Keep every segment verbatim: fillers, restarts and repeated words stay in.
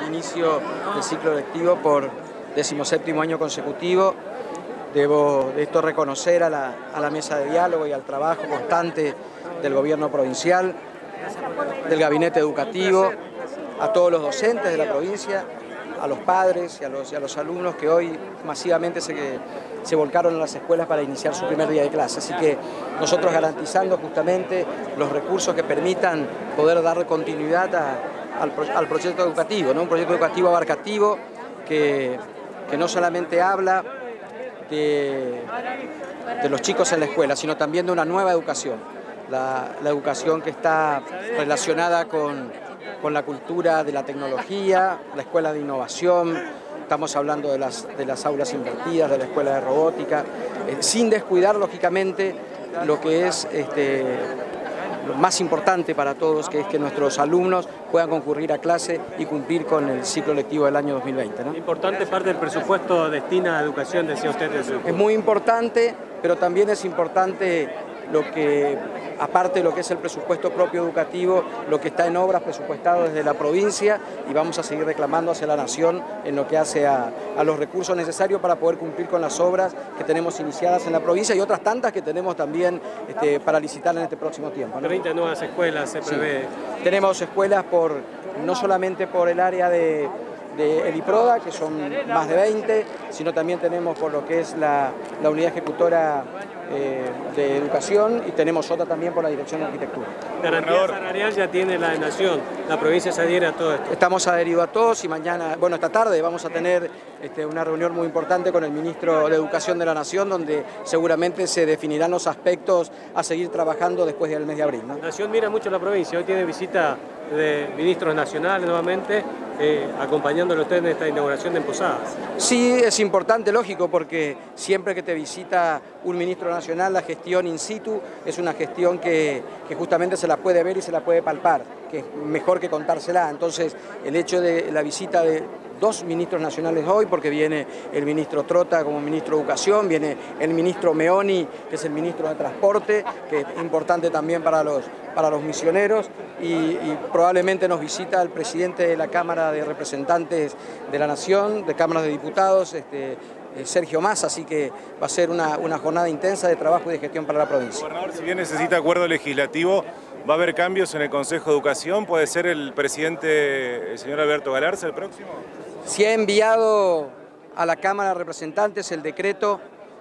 inicio del ciclo lectivo por decimoséptimo año consecutivo. Debo de esto reconocer a la, a la mesa de diálogo y al trabajo constante del gobierno provincial, del gabinete educativo, a todos los docentes de la provincia, a los padres y a los, y a los alumnos que hoy masivamente se, se volcaron a las escuelas para iniciar su primer día de clase. Así que nosotros garantizando justamente los recursos que permitan poder dar continuidad a, al, al proyecto educativo, ¿no? Un proyecto educativo abarcativo que, que no solamente habla de, de los chicos en la escuela, sino también de una nueva educación, la, la educación que está relacionada con con la cultura de la tecnología, la escuela de innovación, estamos hablando de las, de las aulas invertidas, de la escuela de robótica, eh, sin descuidar lógicamente lo que es este, lo más importante para todos, que es que nuestros alumnos puedan concurrir a clase y cumplir con el ciclo lectivo del año dos mil veinte, ¿no? Importante parte del presupuesto destina a educación, decía usted. Es muy importante, pero también es importante lo que, aparte de lo que es el presupuesto propio educativo, lo que está en obras presupuestado desde la provincia, y vamos a seguir reclamando hacia la Nación en lo que hace a, a los recursos necesarios para poder cumplir con las obras que tenemos iniciadas en la provincia y otras tantas que tenemos también este, para licitar en este próximo tiempo, ¿no? treinta nuevas escuelas se prevé. Sí. Tenemos escuelas por, no solamente por el área de de Eliproda, que son más de veinte, sino también tenemos por lo que es la, la unidad ejecutora eh, de educación, y tenemos otra también por la dirección de arquitectura. Garantía salarial ya tiene la Nación, la provincia se adhiere a todo esto. Estamos adheridos a todos y mañana, bueno, esta tarde vamos a tener este, una reunión muy importante con el ministro de Educación de la Nación, donde seguramente se definirán los aspectos a seguir trabajando después del mes de abril, ¿no? La Nación mira mucho la provincia, hoy tiene visita de ministros nacionales nuevamente, eh, acompañándolo usted en esta inauguración de Posadas. Sí, es importante, lógico, porque siempre que te visita un ministro nacional, la gestión in situ es una gestión que, que justamente se la puede ver y se la puede palpar, que es mejor que contársela. Entonces, el hecho de la visita de dos ministros nacionales hoy, porque viene el ministro Trota como ministro de Educación, viene el ministro Meoni, que es el ministro de Transporte, que es importante también para los, para los misioneros, y, y probablemente nos visita el presidente de la Cámara de Representantes de la Nación, de Cámaras de Diputados, este, Sergio Massa, así que va a ser una, una jornada intensa de trabajo y de gestión para la provincia. Gobernador, si bien necesita acuerdo legislativo, ¿va a haber cambios en el Consejo de Educación? ¿Puede ser el presidente, el señor Alberto Galarza, el próximo? Se ha enviado a la Cámara de Representantes el decreto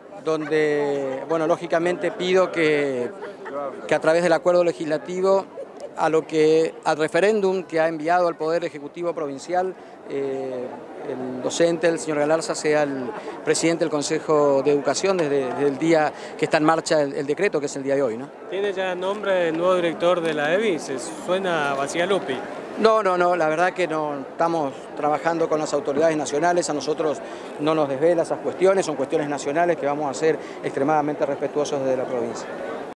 donde, bueno, lógicamente pido que, que a través del acuerdo legislativo, a lo que al referéndum que ha enviado al Poder Ejecutivo Provincial, eh, el docente, el señor Galarza, sea el presidente del Consejo de Educación desde, desde el día que está en marcha el, el decreto, que es el día de hoy, ¿no? ¿Tiene ya nombre el nuevo director de la E B I? ¿Se suena a Bacigalupi? No, no, no, la verdad que no, estamos trabajando con las autoridades nacionales, a nosotros no nos desvela esas cuestiones, son cuestiones nacionales que vamos a ser extremadamente respetuosos desde la provincia.